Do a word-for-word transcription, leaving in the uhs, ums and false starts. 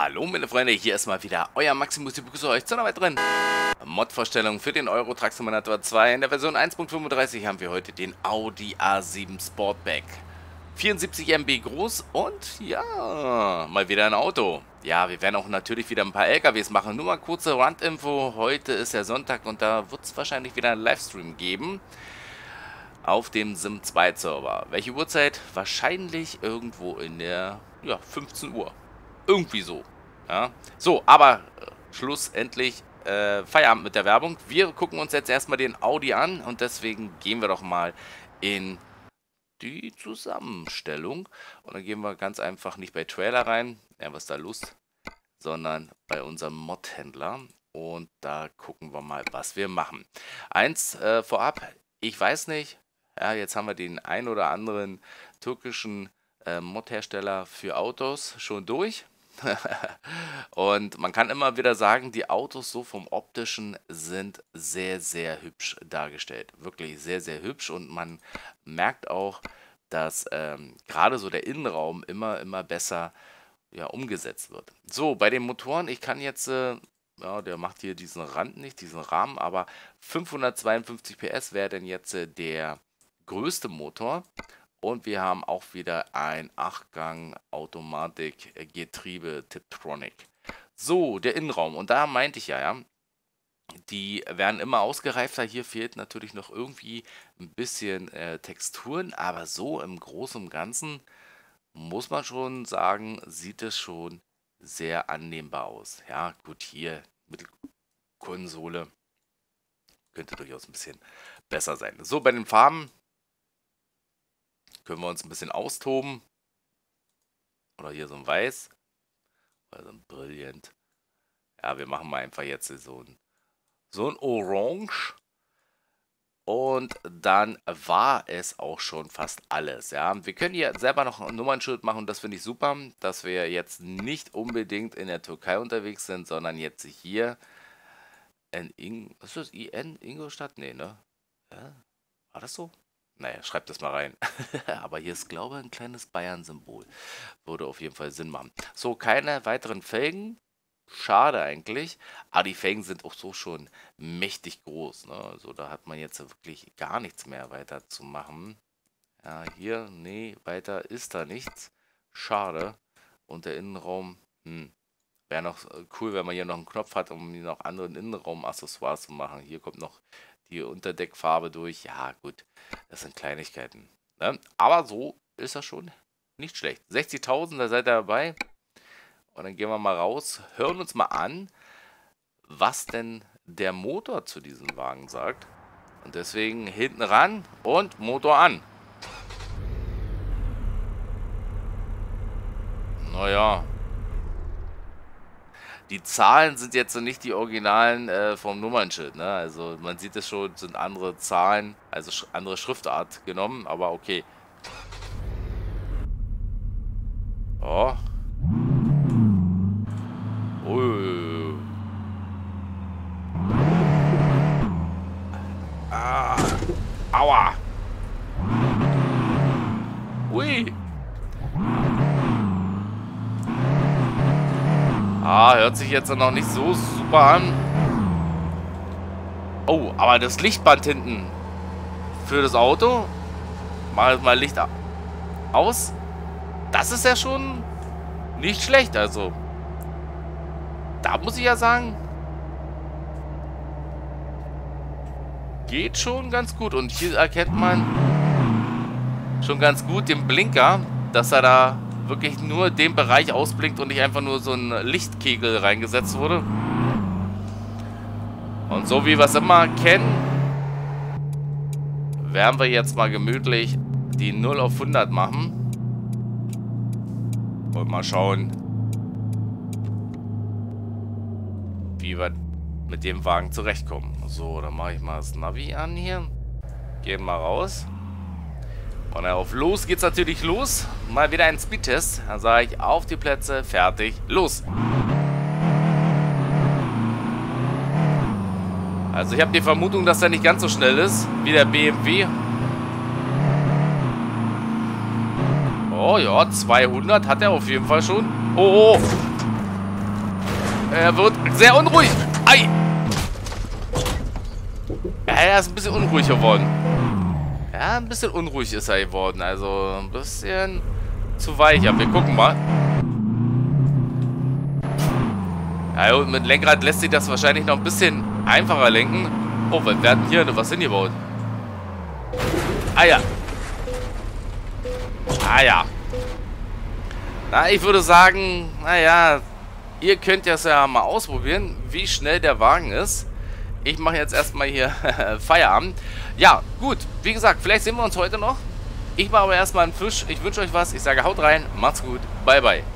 Hallo meine Freunde, hier ist mal wieder euer Maximus, ich begrüße euch zu einer weiteren Mod-Vorstellung für den Euro Truck Simulator zwei. In der Version eins Punkt fünfunddreißig haben wir heute den Audi A sieben Sportback. vierundsiebzig Megabyte groß und ja, mal wieder ein Auto. Ja, wir werden auch natürlich wieder ein paar L K Ws machen. Nur mal kurze Randinfo, heute ist ja Sonntag und da wird es wahrscheinlich wieder einen Livestream geben. Auf dem Sim zwei Server. Welche Uhrzeit? Wahrscheinlich irgendwo in der, ja, fünfzehn Uhr. Irgendwie so. Ja. So, aber äh, schlussendlich äh, Feierabend mit der Werbung. Wir gucken uns jetzt erstmal den Audi an und deswegen gehen wir doch mal in die Zusammenstellung. Und dann gehen wir ganz einfach nicht bei Trailer rein, ja, was ist da Lust, sondern bei unserem Mod-Händler. Und da gucken wir mal, was wir machen. Eins äh, vorab, ich weiß nicht, ja, jetzt haben wir den ein oder anderen türkischen äh, Mod-Hersteller für Autos schon durch. Und man kann immer wieder sagen, die Autos so vom Optischen sind sehr, sehr hübsch dargestellt. Wirklich sehr, sehr hübsch. Und man merkt auch, dass ähm, gerade so der Innenraum immer, immer besser ja, umgesetzt wird. So, bei den Motoren, ich kann jetzt, äh, ja, der macht hier diesen Rand nicht, diesen Rahmen, aber fünfhundertzweiundfünfzig P S wäre denn jetzt äh, der größte Motor. Und wir haben auch wieder ein acht Gang Automatik-Getriebe Tiptronic. So, der Innenraum. Und da meinte ich ja, ja, die werden immer ausgereifter. Hier fehlt natürlich noch irgendwie ein bisschen äh, Texturen. Aber so im Großen und Ganzen muss man schon sagen, sieht es schon sehr annehmbar aus. Ja, gut, hier Mittelkonsole könnte durchaus ein bisschen besser sein. So, bei den Farben können wir uns ein bisschen austoben. Oder hier so ein Weiß. Oder so ein Brillant. Ja, wir machen mal einfach jetzt so ein, so ein Orange. Und dann war es auch schon fast alles. Ja, wir können hier selber noch ein Nummernschild machen. Das finde ich super, dass wir jetzt nicht unbedingt in der Türkei unterwegs sind, sondern jetzt hier in Ing was ist das? I N Ingolstadt? Nee, ne? Ja, war das so? Naja, schreibt das mal rein. Aber hier ist, glaube ich, ein kleines Bayern-Symbol. Würde auf jeden Fall Sinn machen. So, keine weiteren Felgen. Schade eigentlich. Aber die Felgen sind auch so schon mächtig groß. Ne? Also da hat man jetzt wirklich gar nichts mehr weiter zu machen. Ja, hier, nee, weiter ist da nichts. Schade. Und der Innenraum, hm. Wäre noch cool, wenn man hier noch einen Knopf hat, um noch anderen Innenraum-Accessoires zu machen. Hier kommt noch die Unterdeckfarbe durch. Ja, gut, das sind Kleinigkeiten. Ne? Aber so ist das schon nicht schlecht. sechzigtausend, da seid ihr dabei. Und dann gehen wir mal raus, hören uns mal an, was denn der Motor zu diesem Wagen sagt. Und deswegen hinten ran und Motor an. Naja. Die Zahlen sind jetzt nicht die Originalen äh, vom Nummernschild, ne? Also man sieht es schon, sind andere Zahlen, also sch andere Schriftart genommen, aber okay. Oh. Ui. Ah. Aua. Ui. Ah, hört sich jetzt noch nicht so super an. Oh, aber das Lichtband hinten für das Auto. Mal mal Licht aus. Das ist ja schon nicht schlecht. Also, da muss ich ja sagen, geht schon ganz gut. Und hier erkennt man schon ganz gut den Blinker, dass er da wirklich nur den Bereich ausblinkt und nicht einfach nur so ein Lichtkegel reingesetzt wurde. Und so wie wir es immer kennen, werden wir jetzt mal gemütlich die null auf hundert machen. Und mal schauen, wie wir mit dem Wagen zurechtkommen. So, dann mache ich mal das Navi an hier. Gehen mal raus. Und auf los geht's natürlich los. Mal wieder ein Speedtest. Dann sage ich auf die Plätze, fertig, los. Also ich habe die Vermutung, dass er nicht ganz so schnell ist wie der B M W. Oh ja, zweihundert hat er auf jeden Fall schon. Oh, oh. Er wird sehr unruhig. Ei! Ja, er ist ein bisschen unruhig geworden. Ja, ein bisschen unruhig ist er geworden. Also ein bisschen zu weich. Ja, wir gucken mal. Ja, und mit Lenkrad lässt sich das wahrscheinlich noch ein bisschen einfacher lenken. Oh, wir werden hier was hingebaut. Ah ja. Ah ja. Na, ich würde sagen, naja, ihr könnt das ja mal ausprobieren, wie schnell der Wagen ist. Ich mache jetzt erstmal hier Feierabend. Ja, gut. Wie gesagt, vielleicht sehen wir uns heute noch. Ich mache aber erstmal einen Fisch. Ich wünsche euch was. Ich sage, haut rein. Macht's gut. Bye, bye.